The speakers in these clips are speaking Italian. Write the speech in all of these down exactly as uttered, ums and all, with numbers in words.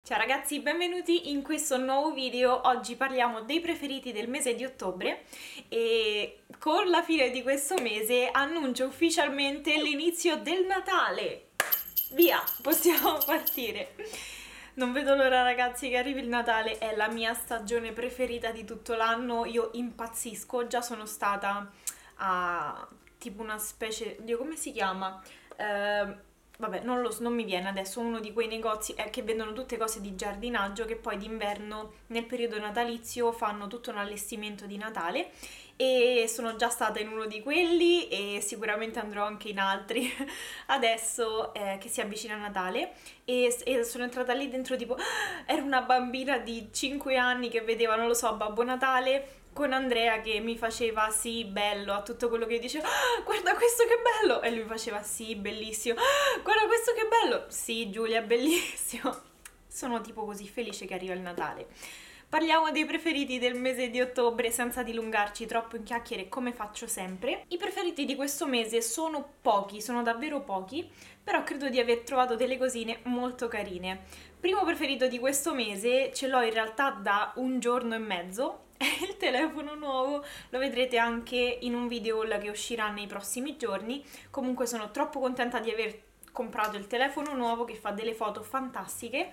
Ciao ragazzi, benvenuti in questo nuovo video. Oggi parliamo dei preferiti del mese di ottobre e con la fine di questo mese annuncio ufficialmente l'inizio del Natale. Via, possiamo partire. Non vedo l'ora ragazzi che arrivi il Natale, è la mia stagione preferita di tutto l'anno, io impazzisco, già sono stata a tipo una specie, Dio come si chiama? Eh, Vabbè, non, lo, non mi viene adesso uno di quei negozi eh, che vendono tutte cose di giardinaggio che poi d'inverno nel periodo natalizio fanno tutto un allestimento di Natale e sono già stata in uno di quelli e sicuramente andrò anche in altri adesso eh, che si avvicina a Natale e, e sono entrata lì dentro tipo ero una bambina di cinque anni che vedeva, non lo so, Babbo Natale con Andrea che mi faceva sì, bello a tutto quello che dicevo, ah, guarda questo che bello, e lui faceva sì, bellissimo, ah, guarda questo che bello, sì Giulia, bellissimo. Sono tipo così felice che arriva il Natale. Parliamo dei preferiti del mese di ottobre senza dilungarci troppo in chiacchiere come faccio sempre. I preferiti di questo mese sono pochi, sono davvero pochi, però credo di aver trovato delle cosine molto carine. Primo preferito di questo mese ce l'ho in realtà da un giorno e mezzo, è il telefono nuovo, lo vedrete anche in un video haul che uscirà nei prossimi giorni. Comunque sono troppo contenta di aver comprato il telefono nuovo che fa delle foto fantastiche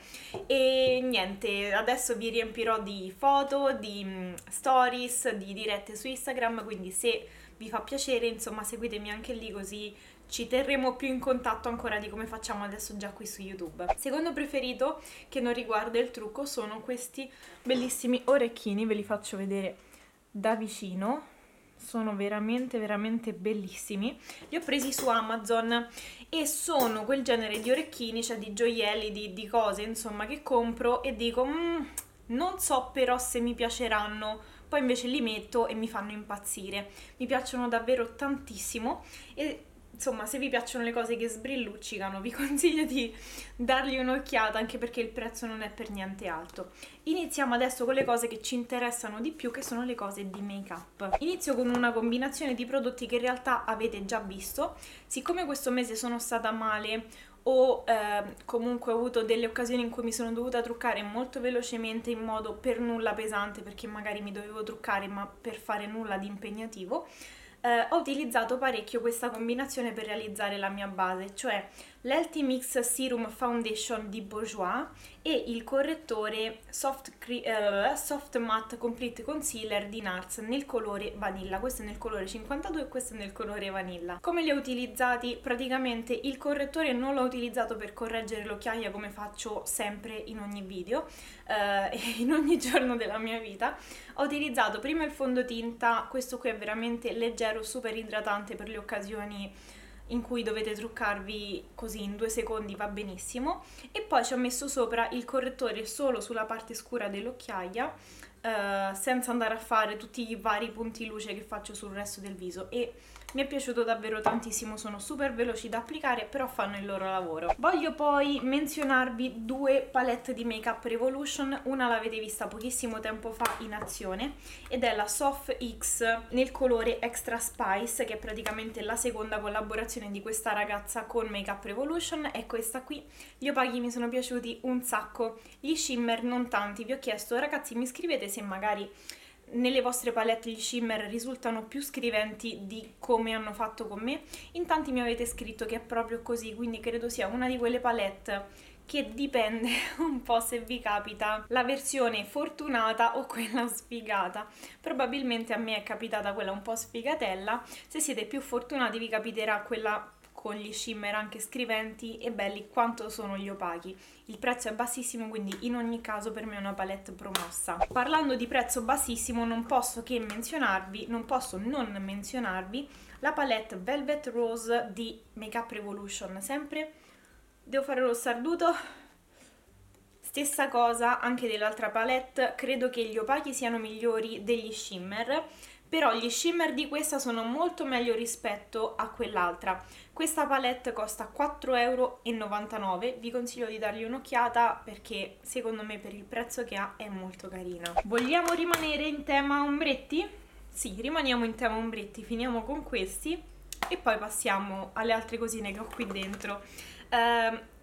e niente, adesso vi riempirò di foto, di mm, stories, di dirette su Instagram, quindi se vi fa piacere, insomma, seguitemi anche lì così ci terremo più in contatto ancora di come facciamo adesso già qui su YouTube. Secondo preferito, che non riguarda il trucco, sono questi bellissimi orecchini, ve li faccio vedere da vicino. Sono veramente veramente bellissimi, li ho presi su Amazon e sono quel genere di orecchini, cioè di gioielli, di, di cose insomma che compro e dico mm, non so però se mi piaceranno, poi invece li metto e mi fanno impazzire, mi piacciono davvero tantissimo e insomma se vi piacciono le cose che sbrilluccicano vi consiglio di dargli un'occhiata anche perché il prezzo non è per niente alto. Iniziamo adesso con le cose che ci interessano di più, che sono le cose di make up. Inizio con una combinazione di prodotti che in realtà avete già visto. Siccome questo mese sono stata male o eh, comunque ho avuto delle occasioni in cui mi sono dovuta truccare molto velocemente in modo per nulla pesante perché magari mi dovevo truccare ma per fare nulla di impegnativo, Uh, ho utilizzato parecchio questa combinazione per realizzare la mia base, cioè l'Healthy Mix Serum Foundation di Bourjois e il correttore Soft, uh, Soft Matte Complete Concealer di Nars nel colore vanilla. Questo è nel colore cinquantadue e questo è nel colore vanilla. Come li ho utilizzati? Praticamente il correttore non l'ho utilizzato per correggere l'occhiaia come faccio sempre in ogni video uh, e in ogni giorno della mia vita. Ho utilizzato prima il fondotinta, questo qui è veramente leggero, super idratante per le occasioni in cui dovete truccarvi così in due secondi, va benissimo, e poi ci ho messo sopra il correttore solo sulla parte scura dell'occhiaia eh, senza andare a fare tutti i vari punti luce che faccio sul resto del viso e mi è piaciuto davvero tantissimo, sono super veloci da applicare però fanno il loro lavoro. Voglio poi menzionarvi due palette di Make Up Revolution, una l'avete vista pochissimo tempo fa in azione ed è la Soft X nel colore Extra Spice, che è praticamente la seconda collaborazione di questa ragazza con Make Up Revolution, è questa qui. Gli opacchi mi sono piaciuti un sacco, gli shimmer non tanti, vi ho chiesto ragazzi mi scrivete se magari nelle vostre palette gli shimmer risultano più scriventi di come hanno fatto con me. In tanti mi avete scritto che è proprio così, quindi credo sia una di quelle palette che dipende un po' se vi capita la versione fortunata o quella sfigata. Probabilmente a me è capitata quella un po' sfigatella, se siete più fortunati vi capiterà quella con gli shimmer anche scriventi e belli quanto sono gli opachi. Il prezzo è bassissimo, quindi in ogni caso per me è una palette promossa. Parlando di prezzo bassissimo non posso che menzionarvi, non posso non menzionarvi la palette Velvet Rose di Make Up Revolution. Sempre devo fare lo starduto. Stessa cosa anche dell'altra palette, credo che gli opachi siano migliori degli shimmer, però gli shimmer di questa sono molto meglio rispetto a quell'altra. Questa palette costa quattro e novantanove euro, vi consiglio di dargli un'occhiata perché secondo me per il prezzo che ha è molto carina. Vogliamo rimanere in tema ombretti? Sì, rimaniamo in tema ombretti, finiamo con questi e poi passiamo alle altre cosine che ho qui dentro. Uh,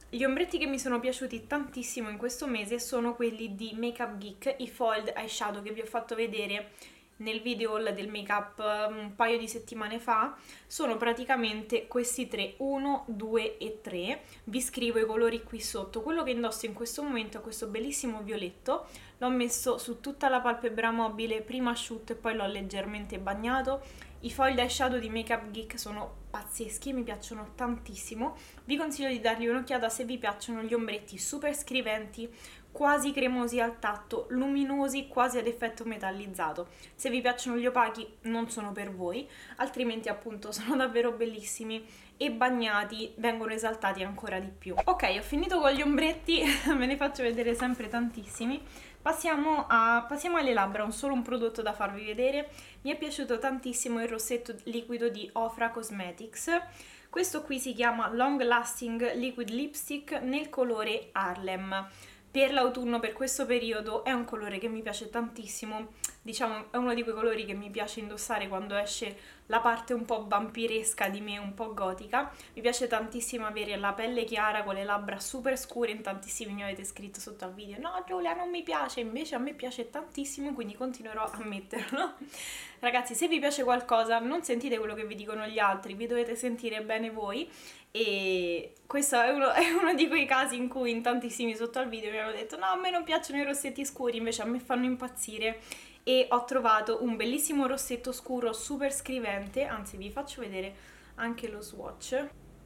Gli ombretti che mi sono piaciuti tantissimo in questo mese sono quelli di Makeup Geek, i foiled eyeshadow che vi ho fatto vedere nel video haul del make-up un paio di settimane fa. Sono praticamente questi tre, uno, due e tre. Vi scrivo i colori qui sotto. Quello che indosso in questo momento è questo bellissimo violetto. L'ho messo su tutta la palpebra mobile, prima asciutto e poi l'ho leggermente bagnato. I foil eyeshadow di Makeup Geek sono pazzeschi, mi piacciono tantissimo. Vi consiglio di dargli un'occhiata se vi piacciono gli ombretti super scriventi, quasi cremosi al tatto, luminosi, quasi ad effetto metallizzato. Se vi piacciono gli opachi non sono per voi, altrimenti appunto sono davvero bellissimi e bagnati vengono esaltati ancora di più. Ok, ho finito con gli ombretti, ve ne faccio vedere sempre tantissimi. Passiamo, a, passiamo alle labbra, ho solo un prodotto da farvi vedere. Mi è piaciuto tantissimo il rossetto liquido di Ofra Cosmetics. Questo qui si chiama Long Lasting Liquid Lipstick nel colore Harlem. Per l'autunno, per questo periodo, è un colore che mi piace tantissimo. Diciamo, è uno di quei colori che mi piace indossare quando esce la parte un po' vampiresca di me, un po' gotica. Mi piace tantissimo avere la pelle chiara con le labbra super scure. In tantissimi mi avete scritto sotto al video: no Giulia, non mi piace. Invece a me piace tantissimo, quindi continuerò a metterlo. Ragazzi, se vi piace qualcosa, non sentite quello che vi dicono gli altri, vi dovete sentire bene voi. E questo è uno, è uno di quei casi in cui in tantissimi sotto al video mi hanno detto: no, a me non piacciono i rossetti scuri, invece a me fanno impazzire. E ho trovato un bellissimo rossetto scuro super scrivente, anzi vi faccio vedere anche lo swatch.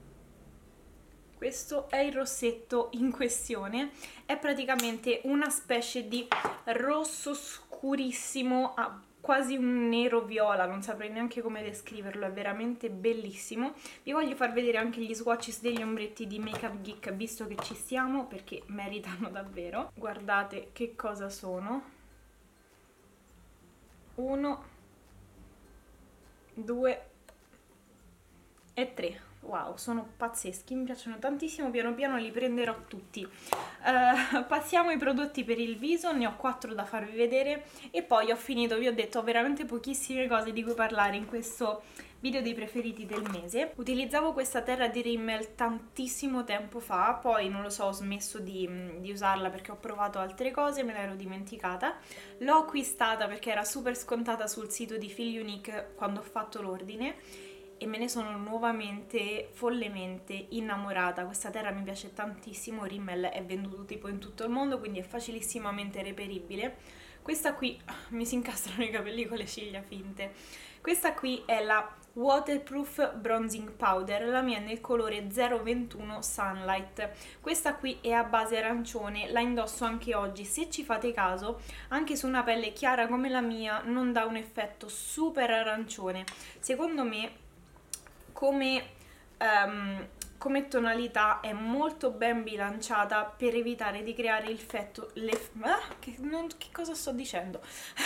Questo è il rossetto in questione, è praticamente una specie di rosso scurissimo a quasi un nero viola, non saprei neanche come descriverlo, è veramente bellissimo. Vi voglio far vedere anche gli swatches degli ombretti di Makeup Geek, visto che ci stiamo, perché meritano davvero. Guardate che cosa sono. Uno, due e tre. Wow, sono pazzeschi, mi piacciono tantissimo, piano piano li prenderò tutti. Uh, passiamo ai prodotti per il viso, ne ho quattro da farvi vedere e poi ho finito, vi ho detto, ho veramente pochissime cose di cui parlare in questo video dei preferiti del mese. Utilizzavo questa terra di Rimmel tantissimo tempo fa, poi non lo so, ho smesso di, di usarla perché ho provato altre cose, me l'ero dimenticata. L'ho acquistata perché era super scontata sul sito di Feel Unique quando ho fatto l'ordine e me ne sono nuovamente follemente innamorata. Questa terra mi piace tantissimo, Rimmel è venduto tipo in tutto il mondo, quindi è facilissimamente reperibile. Questa qui, mi si incastrano i capelli con le ciglia finte. Questa qui è la Waterproof Bronzing Powder, la mia è nel colore zero ventuno Sunlight. Questa qui è a base arancione, la indosso anche oggi. Se ci fate caso, anche su una pelle chiara come la mia non dà un effetto super arancione. Secondo me come, um, come tonalità è molto ben bilanciata per evitare di creare il effetto le, ah, che, non, che cosa sto dicendo?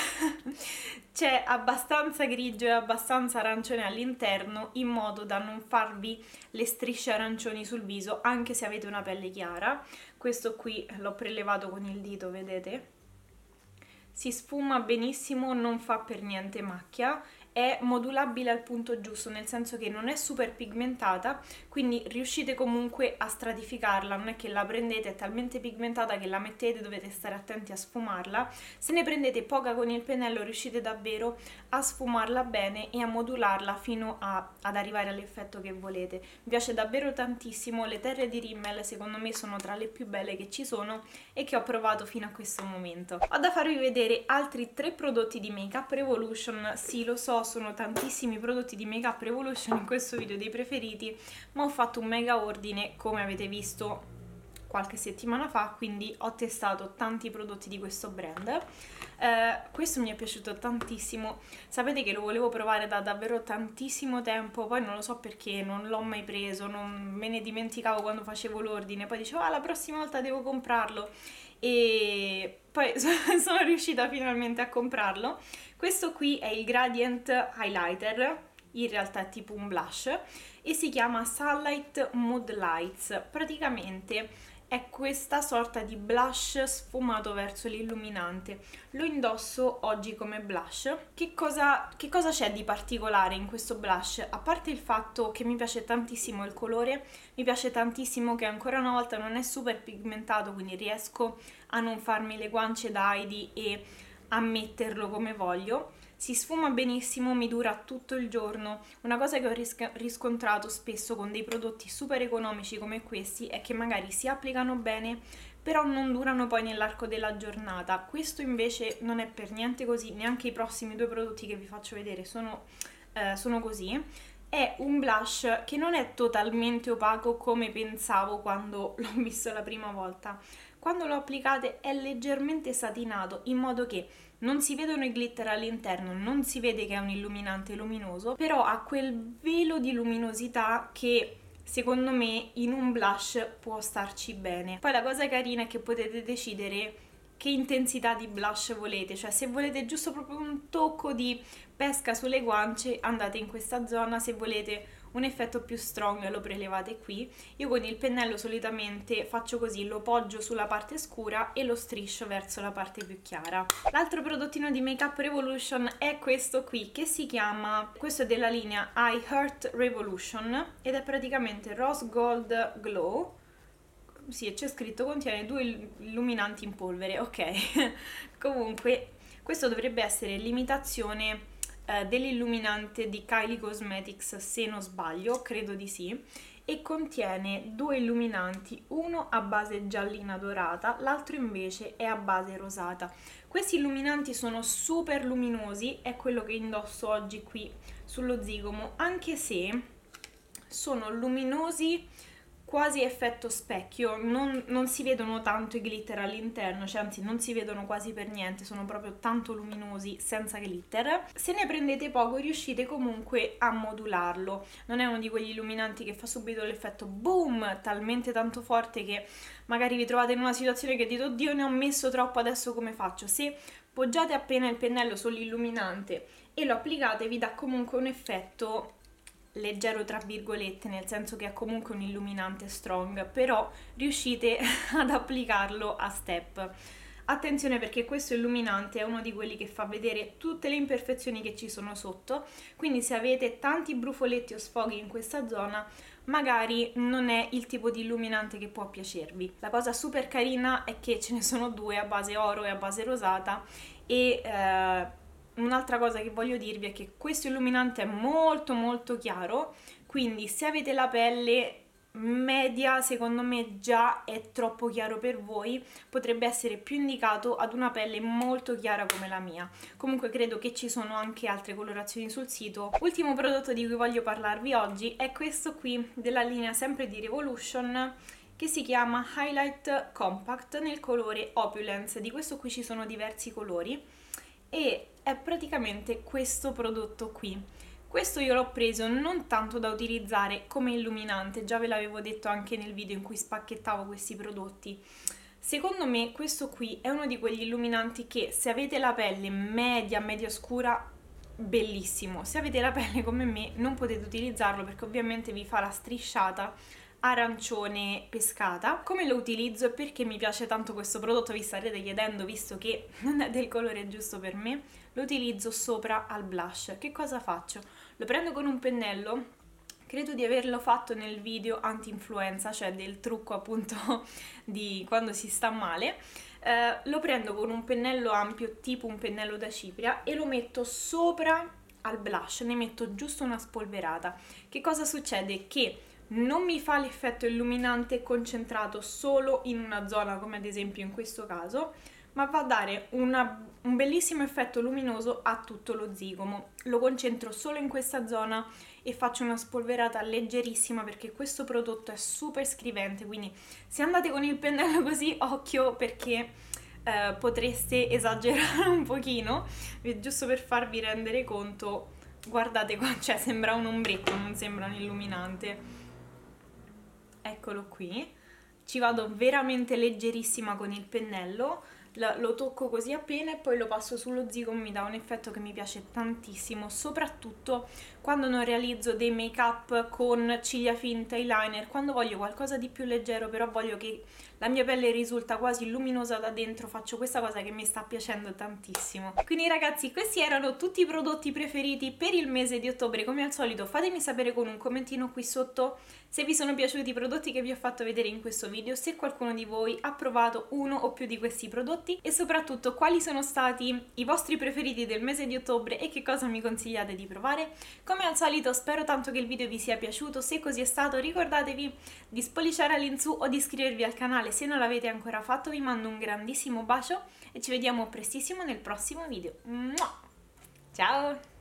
C'è abbastanza grigio e abbastanza arancione all'interno, in modo da non farvi le strisce arancioni sul viso anche se avete una pelle chiara. Questo qui l'ho prelevato con il dito, vedete? Si sfuma benissimo, non fa per niente macchia, è modulabile al punto giusto, nel senso che non è super pigmentata, quindi riuscite comunque a stratificarla, non è che la prendete, è talmente pigmentata che la mettete, dovete stare attenti a sfumarla. Se ne prendete poca con il pennello riuscite davvero a sfumarla bene e a modularla fino a, ad arrivare all'effetto che volete. Mi piace davvero tantissimo, le terre di Rimmel secondo me sono tra le più belle che ci sono e che ho provato fino a questo momento. Ho da farvi vedere altri tre prodotti di Makeup Revolution. Sì, lo so, sono tantissimi prodotti di Makeup Revolution in questo video dei preferiti, ma ho fatto un mega ordine, come avete visto qualche settimana fa, quindi ho testato tanti prodotti di questo brand. Eh, questo mi è piaciuto tantissimo, sapete che lo volevo provare da davvero tantissimo tempo, poi non lo so perché non l'ho mai preso, non me ne dimenticavo quando facevo l'ordine, poi dicevo ah, la prossima volta devo comprarlo e poi sono riuscita finalmente a comprarlo. Questo qui è il Gradient Highlighter, in realtà è tipo un blush e si chiama Sunlight Mood Lights. Praticamente è questa sorta di blush sfumato verso l'illuminante. Lo indosso oggi come blush. Che cosa, che cosa c'è di particolare in questo blush? A parte il fatto che mi piace tantissimo il colore, mi piace tantissimo che ancora una volta non è super pigmentato, quindi riesco a non farmi le guance da Heidi e a metterlo come voglio. Si sfuma benissimo, mi dura tutto il giorno. Una cosa che ho ris- riscontrato spesso con dei prodotti super economici come questi è che magari si applicano bene, però non durano poi nell'arco della giornata. Questo invece non è per niente così, neanche i prossimi due prodotti che vi faccio vedere sono, eh, sono così. È un blush che non è totalmente opaco come pensavo quando l'ho visto la prima volta. Quando lo applicate è leggermente satinato, in modo che non si vedono i glitter all'interno, non si vede che è un illuminante luminoso, però ha quel velo di luminosità che secondo me in un blush può starci bene. Poi la cosa carina è che potete decidere che intensità di blush volete, cioè se volete giusto proprio un tocco di pesca sulle guance andate in questa zona, se volete un effetto più strong lo prelevate qui. Io con il pennello solitamente faccio così, lo poggio sulla parte scura e lo striscio verso la parte più chiara. L'altro prodottino di Makeup Revolution è questo qui, che si chiama, questo è della linea I Heart Revolution ed è praticamente Rose Gold Glow. Sì, c'è scritto contiene due illuminanti in polvere, ok. Comunque questo dovrebbe essere l'imitazione eh, dell'illuminante di Kylie Cosmetics, se non sbaglio, credo di sì, e contiene due illuminanti, uno a base giallina dorata, l'altro invece è a base rosata. Questi illuminanti sono super luminosi, è quello che indosso oggi qui sullo zigomo, anche se sono luminosi quasi effetto specchio, non, non si vedono tanto i glitter all'interno, cioè anzi non si vedono quasi per niente, sono proprio tanto luminosi senza glitter. Se ne prendete poco riuscite comunque a modularlo, non è uno di quegli illuminanti che fa subito l'effetto boom talmente tanto forte che magari vi trovate in una situazione che dite oddio ne ho messo troppo, adesso come faccio? Se poggiate appena il pennello sull'illuminante e lo applicate vi dà comunque un effetto leggero tra virgolette, nel senso che è comunque un illuminante strong, però riuscite ad applicarlo a step. Attenzione perché questo illuminante è uno di quelli che fa vedere tutte le imperfezioni che ci sono sotto, quindi se avete tanti brufoletti o sfoghi in questa zona magari non è il tipo di illuminante che può piacervi. La cosa super carina è che ce ne sono due a base oro e a base rosata e eh, un'altra cosa che voglio dirvi è che questo illuminante è molto molto chiaro, quindi se avete la pelle media secondo me già è troppo chiaro per voi, potrebbe essere più indicato ad una pelle molto chiara come la mia. Comunque credo che ci sono anche altre colorazioni sul sito. Ultimo prodotto di cui voglio parlarvi oggi è questo qui della linea sempre di Revolution che si chiama Highlight Compact nel colore Opulence. Di questo qui ci sono diversi colori e è praticamente questo prodotto qui. Questo io l'ho preso non tanto da utilizzare come illuminante, già ve l'avevo detto anche nel video in cui spacchettavo questi prodotti. Secondo me questo qui è uno di quegli illuminanti che se avete la pelle media, media scura, bellissimo. Se avete la pelle come me non potete utilizzarlo perché ovviamente vi fa la strisciata arancione pescata. Come lo utilizzo e perché mi piace tanto questo prodotto, vi starete chiedendo visto che non è del colore giusto per me, lo utilizzo sopra al blush. Che cosa faccio? Lo prendo con un pennello, credo di averlo fatto nel video anti-influenza, cioè del trucco appunto di quando si sta male. Eh, lo prendo con un pennello ampio tipo un pennello da cipria e lo metto sopra al blush, ne metto giusto una spolverata. Che cosa succede? Che non mi fa l'effetto illuminante concentrato solo in una zona, come ad esempio in questo caso, ma va a dare una, un bellissimo effetto luminoso a tutto lo zigomo. Lo concentro solo in questa zona e faccio una spolverata leggerissima perché questo prodotto è super scrivente, quindi se andate con il pennello così, occhio perché eh, potreste esagerare un pochino, giusto per farvi rendere conto. Guardate qua, cioè sembra un ombretto, non sembra un illuminante. Eccolo qui, ci vado veramente leggerissima con il pennello, Lo, lo tocco così appena e poi lo passo sullo zigomo, mi dà un effetto che mi piace tantissimo, soprattutto quando non realizzo dei make up con ciglia finte, eyeliner, quando voglio qualcosa di più leggero però voglio che la mia pelle risulta quasi luminosa da dentro, faccio questa cosa che mi sta piacendo tantissimo. Quindi ragazzi, questi erano tutti i prodotti preferiti per il mese di ottobre. Come al solito fatemi sapere con un commentino qui sotto se vi sono piaciuti i prodotti che vi ho fatto vedere in questo video, se qualcuno di voi ha provato uno o più di questi prodotti e soprattutto quali sono stati i vostri preferiti del mese di ottobre e che cosa mi consigliate di provare. Come al solito spero tanto che il video vi sia piaciuto, se così è stato ricordatevi di spolliciare all'insù o di iscrivervi al canale se non l'avete ancora fatto. Vi mando un grandissimo bacio e ci vediamo prestissimo nel prossimo video. Ciao!